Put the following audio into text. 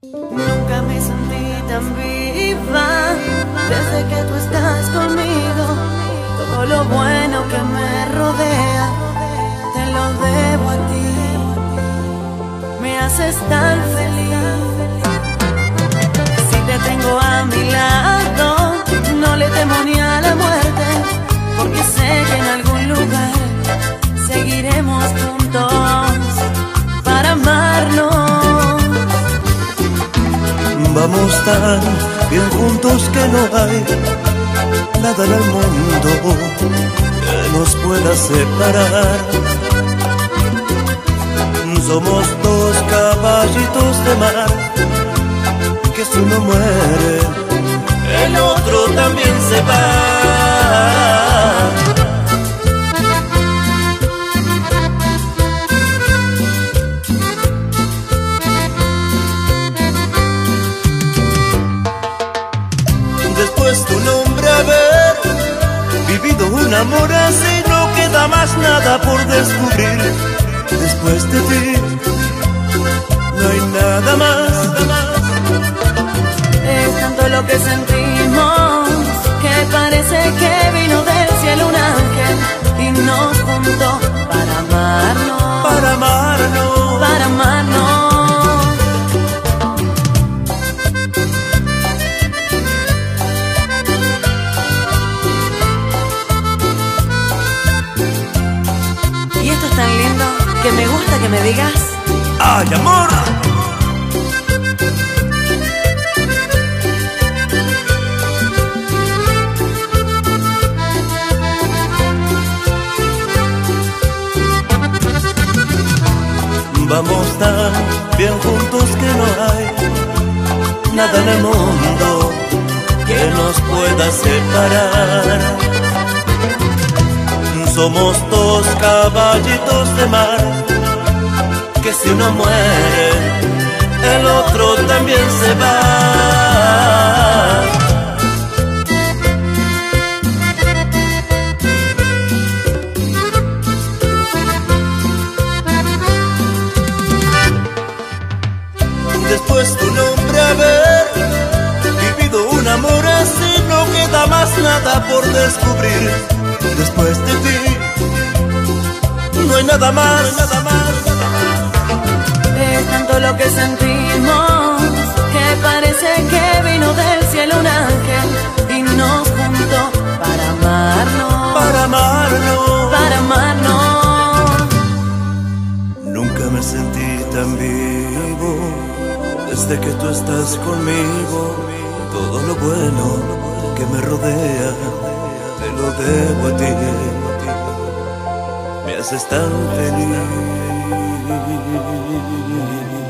Nunca me sentí tan viva desde que tú estás conmigo. Todo lo bueno que me rodea te lo debo a ti. Me haces tan feliz. Si te tengo a mi lado, no le temo ni a la muerte, porque sé que en algún lugar seguiremos juntos para amarnos. Vamos tan bien juntos que no hay nada en el mundo que nos pueda separar. Somos dos caballitos de mar que si uno muere, el otro también se va. Después tu nombre haber vivido un amor así, no queda más nada por descubrir. Después de ti no hay nada más. Es tanto lo que sentimos que parece que vino del cielo un ángel y nos juntó para amarnos, Para amarnos, para amarnos. Y esto es tan lindo que me gusta que me digas: ¡ay, amor! Vamos tan bien juntos que no hay nada en el mundo que nos pueda separar. Somos dos caballitos de mar que si uno muere, el otro también se va. Después tu nombre haber vivido un amor así, no queda más nada por descubrir. Después de ti no hay nada más, nada más. Es tanto lo que sentimos que parece que vino del cielo un ángel y nos juntó para amarnos, Para amarnos, para amarnos. nunca me sentí tan vivo desde que tú estás conmigo. Todo lo bueno que me rodea te lo debo a ti. Me haces tan feliz.